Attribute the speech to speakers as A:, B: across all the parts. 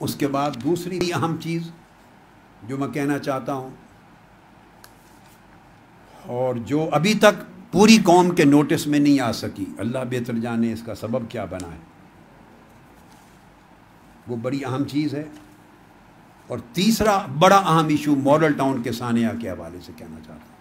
A: اس کے بعد دوسری اہم چیز جو میں کہنا چاہتا ہوں اور جو ابھی تک پوری قوم کے نوٹس میں نہیں آ سکی، اللہ بہتر جانے اس کا سبب کیا بنا ہے، وہ بڑی اہم چیز ہے۔ اور تیسرا بڑا اہم ایشو ماڈل ٹاؤن کے سانحہ کے حوالے سے کہنا چاہتا ہوں۔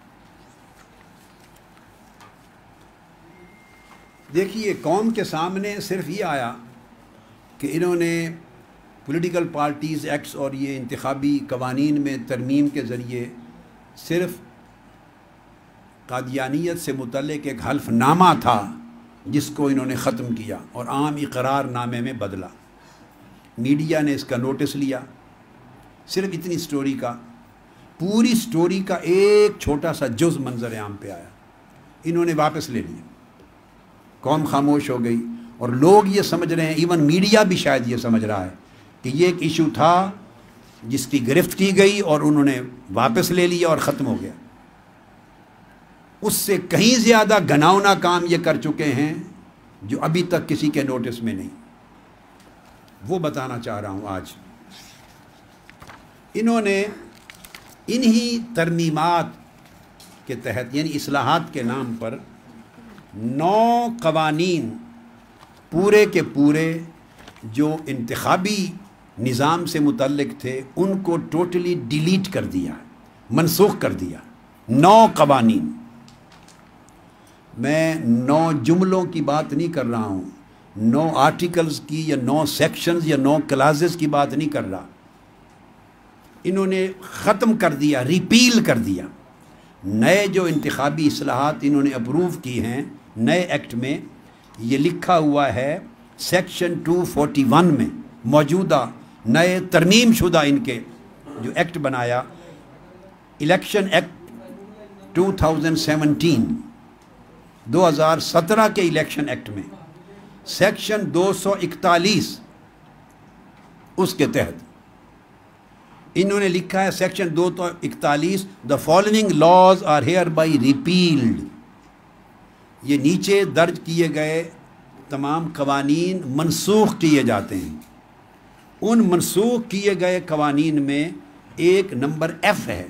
A: دیکھیے، قوم کے سامنے صرف یہ آیا کہ انہوں نے پولیٹیکل پارٹیز ایکٹس اور یہ انتخابی قوانین میں ترمیم کے ذریعے صرف قادیانیت سے متعلق ایک حلف نامہ تھا جس کو انہوں نے ختم کیا اور عام اقرار نامے میں بدلا۔ میڈیا نے اس کا نوٹس لیا، صرف اتنی سٹوری کا، پوری سٹوری کا ایک چھوٹا سا جز منظر عام پہ آیا، انہوں نے واپس لے لیا، قوم خاموش ہو گئی۔ اور لوگ یہ سمجھ رہے ہیں، ایون میڈیا بھی شاید یہ سمجھ رہا ہے کہ یہ ایک ایشو تھا جس کی گرفت کی گئی اور انہوں نے واپس لے لیا اور ختم ہو گیا۔ اس سے کہیں زیادہ گھناؤنا کام یہ کر چکے ہیں جو ابھی تک کسی کے نوٹس میں نہیں، وہ بتانا چاہ رہا ہوں آج۔ انہوں نے انہی ترمیمات کے تحت، یعنی اصلاحات کے نام پر 9 قوانین پورے کے پورے جو انتخابی نظام سے متعلق تھے ان کو ٹوٹلی ڈیلیٹ کر دیا، منسوخ کر دیا۔ 9 قوانین، میں 9 جملوں کی بات نہیں کر رہا ہوں، 9 آرٹیکلز کی یا 9 سیکشنز یا 9 کلازز کی بات نہیں کر رہا۔ انہوں نے ختم کر دیا، ریپیل کر دیا۔ نئے جو انتخابی اصلاحات انہوں نے اپروو کی ہیں نئے ایکٹ میں، یہ لکھا ہوا ہے سیکشن 241 میں، موجودہ نئے ترمیم شدہ ان کے جو ایکٹ بنایا، الیکشن ایکٹ 2017 کے الیکشن ایکٹ میں سیکشن 241 اس کے تحت انہوں نے لکھا ہے، section 241 the following laws are hereby repealed۔ یہ نیچے درج کیے گئے تمام قوانین منسوخ کیے جاتے ہیں۔ ان منسوخ کیے گئے قوانین میں ایک نمبر ایف ہے،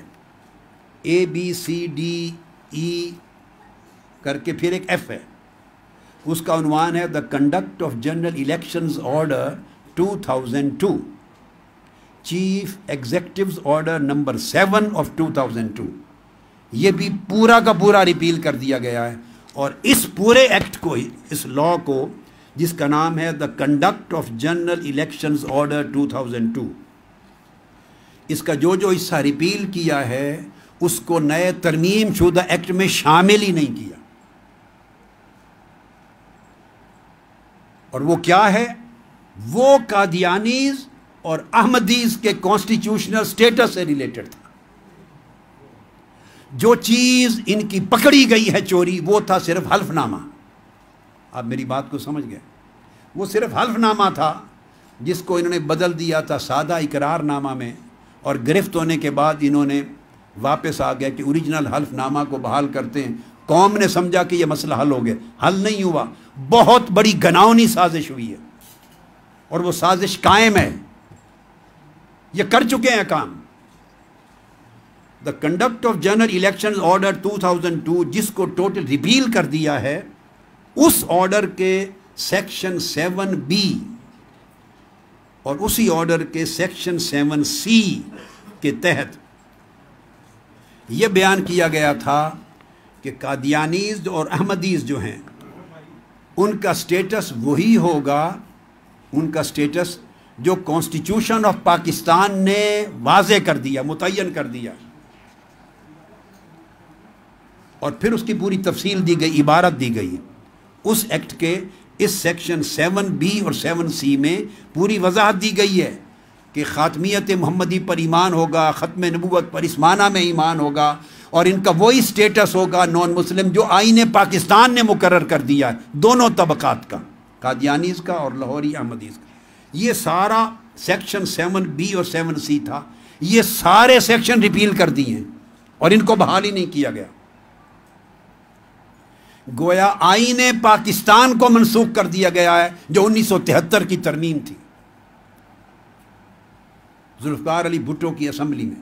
A: ABCDE کر کے پھر ایک ایف ہے، اس کا عنوان ہے The Conduct of General Elections Order 2002، chief executives order number 7 of 2002۔ یہ بھی پورا کا پورا ریپیل کر دیا گیا ہے۔ اور اس پورے ایکٹ کو، اس لا کو جس کا نام ہے the conduct of general elections order 2002، اس کا جو حصہ ریپیل کیا ہے اس کو نئے ترمیم شدہ ایکٹ میں شامل ہی نہیں کیا۔ اور وہ کیا ہے؟ وہ قادیانیز اور احمدیز کے کانسٹیٹیوشنل سٹیٹس سے ریلیٹڈ تھا۔ جو چیز ان کی پکڑی گئی ہے چوری، وہ تھا صرف حلف نامہ۔ آپ میری بات کو سمجھ گئے؟ وہ صرف حلف نامہ تھا جس کو انہوں نے بدل دیا تھا سادہ اقرار نامہ میں، اور گرفت ہونے کے بعد انہوں نے واپس آ گیا کہ اوریجنل حلف نامہ کو بحال کرتے ہیں۔ قوم نے سمجھا کہ یہ مسئلہ حل ہو گیا، حل نہیں ہوا، بہت بڑی گھناؤنی سازش ہوئی ہے، اور وہ سازش قائم ہے، یہ کر چکے ہیں کام۔ The conduct of general election order 2002 جس کو ٹوٹل ریپیل کر دیا ہے، اس آرڈر کے سیکشن 7B اور اسی آرڈر کے سیکشن 7C کے تحت یہ بیان کیا گیا تھا کہ قادیانیز اور احمدیز جو ہیں ان کا سٹیٹس وہی ہوگا، ان کا سٹیٹس جو کانسٹیٹیوشن آف پاکستان نے واضح کر دیا، متعین کر دیا، اور پھر اس کی پوری تفصیل دی گئی، عبارت دی گئی اس ایکٹ کے اس سیکشن 7B اور 7C میں پوری وضاحت دی گئی ہے کہ خاتمیت محمدی پر ایمان ہوگا، ختم نبوت پر اس معنی میں ایمان ہوگا، اور ان کا وہی سٹیٹس ہوگا نان مسلم جو آئین پاکستان نے مقرر کر دیا ہے، دونوں طبقات کا، قادیانیز کا اور لاہوری احمدیز کا۔ یہ سارا سیکشن 7B اور 7C تھا، یہ سارے سیکشن ریپیل کر دیے ہیں اور ان کو بحال ہی نہیں کیا گیا۔ گویا آئین پاکستان کو منسوخ کر دیا گیا ہے جو 1973 کی ترمیم تھی۔ ذوالفقار علی بھٹو کی اسمبلی میں.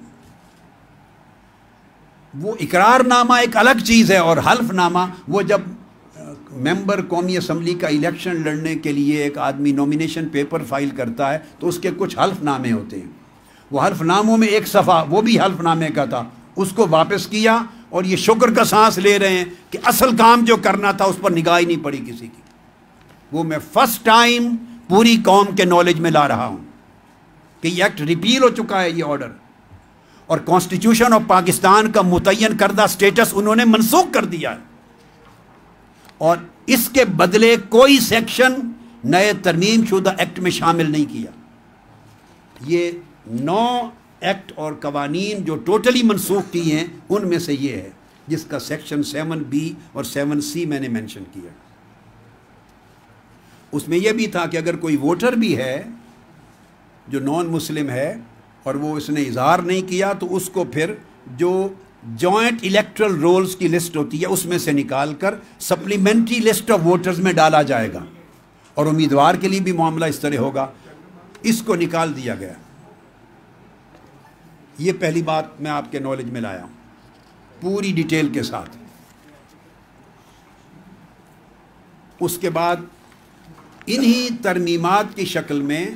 A: وہ اقرار نامہ ایک الگ چیز ہے، اور حلف نامہ وہ جب ممبر قومی اسمبلی کا الیکشن لڑنے کے لیے ایک آدمی نومینیشن پیپر فائل کرتا ہے تو اس کے کچھ حلف نامے ہوتے ہیں. وہ حلف ناموں میں ایک صفحہ وہ بھی حلف نامے کا تھا، اس کو واپس کیا، اور یہ شکر کا سانس لے رہے ہیں کہ اصل کام جو کرنا تھا اس پر نگاہ ہی نہیں پڑی کسی کی. وہ میں فرسٹ ٹائم پوری قوم کے نالج میں لا رہا ہوں کہ یہ ایکٹ ریپیل ہو چکا ہے، یہ آرڈر، اور کانسٹیٹیوشن آف پاکستان کا متعین کردہ سٹیٹس انہوں نے منسوخ کر دیا ہے، اور اس کے بدلے کوئی سیکشن نئے ترمیم شدہ ایکٹ میں شامل نہیں کیا. یہ 9 ایکٹ اور قوانین جو ٹوٹلی منسوخ کی ہیں ان میں سے یہ ہے، جس کا سیکشن 7B اور 7C میں نے مینشن کیا. اس میں یہ بھی تھا کہ اگر کوئی ووٹر بھی ہے جو نان مسلم ہے اور وہ اس نے اظہار نہیں کیا تو اس کو پھر جو جوائنٹ الیکٹرل رولز کی لسٹ ہوتی ہے اس میں سے نکال کر سپلیمنٹری لسٹ آف ووٹرز میں ڈالا جائے گا، اور امیدوار کے لیے بھی معاملہ اس طرح ہوگا. اس کو نکال دیا گیا. یہ پہلی بات میں آپ کے نالج میں لایا ہوں پوری ڈیٹیل کے ساتھ. اس کے بعد انہی ترمیمات کی شکل میں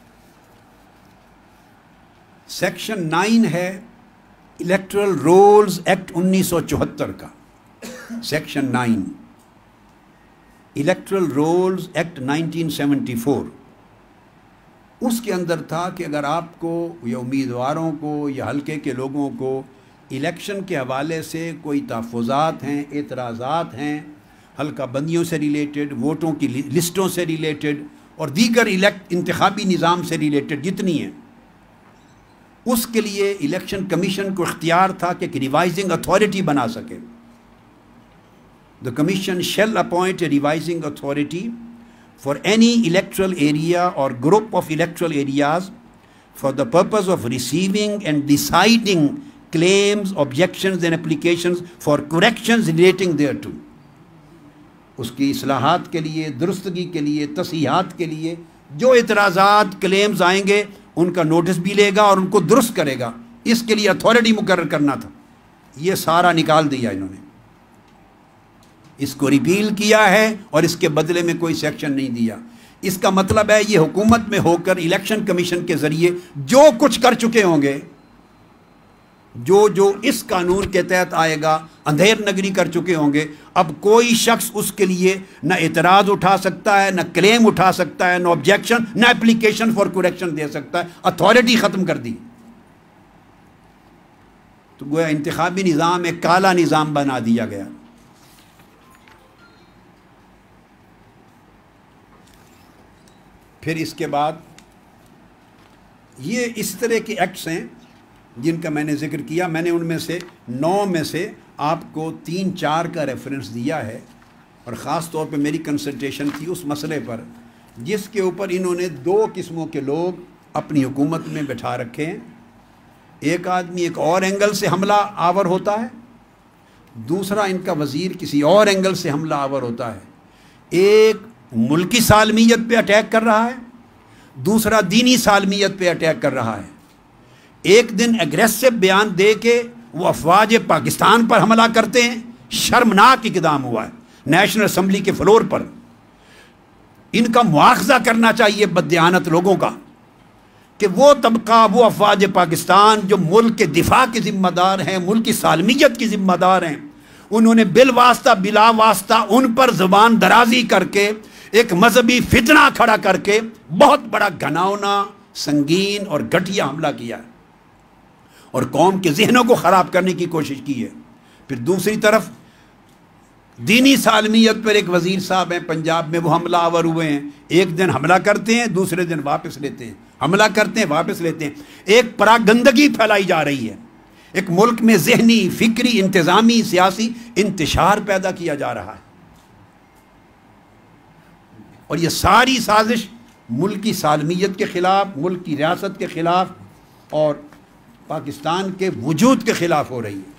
A: سیکشن 9 ہے الیکٹرل رولز ایکٹ 1974 کا. Section 9 electoral rolls act 1974. اس کے اندر تھا کہ اگر آپ کو یا امیدواروں کو یا حلقے کے لوگوں کو الیکشن کے حوالے سے کوئی تحفظات ہیں، اعتراضات ہیں، حلقہ بندیوں سے ریلیٹڈ، ووٹوں کی لسٹوں سے ریلیٹڈ اور دیگر انتخابی نظام سے ریلیٹڈ جتنی ہیں، اس کے لیے الیکشن کمیشن کو اختیار تھا کہ ایک ریوائزنگ اتھارٹی بنا سکے. The Commission shall appoint a revising authority for any electoral area or group of electoral areas for the purpose of receiving and deciding claims, objections and applications for corrections relating thereto. اس کی اصلاحات کے لیے، درستگی کے لیے، تصحیحات کے لیے جو اعتراضات کلیمز آئیں گے ان کا نوٹس بھی لے گا اور ان کو درست کرے گا. اس کے لیے اتھارٹی مقرر کرنا تھا. یہ سارا نکال دیا انہوں نے، اس کو ریپیل کیا ہے اور اس کے بدلے میں کوئی سیکشن نہیں دیا. اس کا مطلب ہے یہ حکومت میں ہو کر الیکشن کمیشن کے ذریعے جو کچھ کر چکے ہوں گے، جو اس قانون کے تحت آئے گا، اندھیر نگری کر چکے ہوں گے، اب کوئی شخص اس کے لیے نہ اعتراض اٹھا سکتا ہے، نہ کلیم اٹھا سکتا ہے، نہ آبجیکشن، نہ اپلیکیشن فار کریکشن دے سکتا ہے. اتھارٹی ختم کر دی. تو گویا انتخابی نظام ایک کالا نظام بنا دیا گیا. پھر اس کے بعد یہ اس طرح کے ایکٹس ہیں جن کا میں نے ذکر کیا. میں نے ان میں سے 9 میں سے آپ کو 3-4 کا ریفرنس دیا ہے، اور خاص طور پہ میری کنسلٹیشن تھی اس مسئلے پر جس کے اوپر انہوں نے 2 قسموں کے لوگ اپنی حکومت میں بٹھا رکھے ہیں. ایک آدمی ایک اور اینگل سے حملہ آور ہوتا ہے، دوسرا ان کا وزیر کسی اور اینگل سے حملہ آور ہوتا ہے. ایک ملکی سالمیت پہ اٹیک کر رہا ہے، دوسرا دینی سالمیت پہ اٹیک کر رہا ہے. ایک دن ایگریسو بیان دے کے وہ افواج پاکستان پر حملہ کرتے ہیں، شرمناک اقدام ہوا ہے نیشنل اسمبلی کے فلور پر. ان کا مواخذہ کرنا چاہیے بددیانت لوگوں کا کہ وہ طبقہ، وہ افواج پاکستان جو ملک کے دفاع کے ذمہ دار ہیں، ملک کی سالمیت کی ذمہ دار ہیں، انہوں نے بالواسطہ بلا واسطہ ان پر زبان درازی کر کے ایک مذہبی فتنہ کھڑا کر کے بہت بڑا گھناؤنا، سنگین اور گھٹیا حملہ کیا ہے اور قوم کے ذہنوں کو خراب کرنے کی کوشش کی ہے. پھر دوسری طرف دینی سالمیت پر ایک وزیر صاحب ہیں پنجاب میں، وہ حملہ آور ہوئے ہیں. ایک دن حملہ کرتے ہیں، دوسرے دن واپس لیتے ہیں، حملہ کرتے ہیں، واپس لیتے ہیں. ایک پراگندگی پھیلائی جا رہی ہے، ایک ملک میں ذہنی، فکری، انتظامی، سیاسی انتشار پیدا کیا جا رہا ہے. اور یہ ساری سازش ملک کی سالمیت کے خلاف، ملک کی ریاست کے خلاف اور پاکستان کے وجود کے خلاف ہو رہی ہے.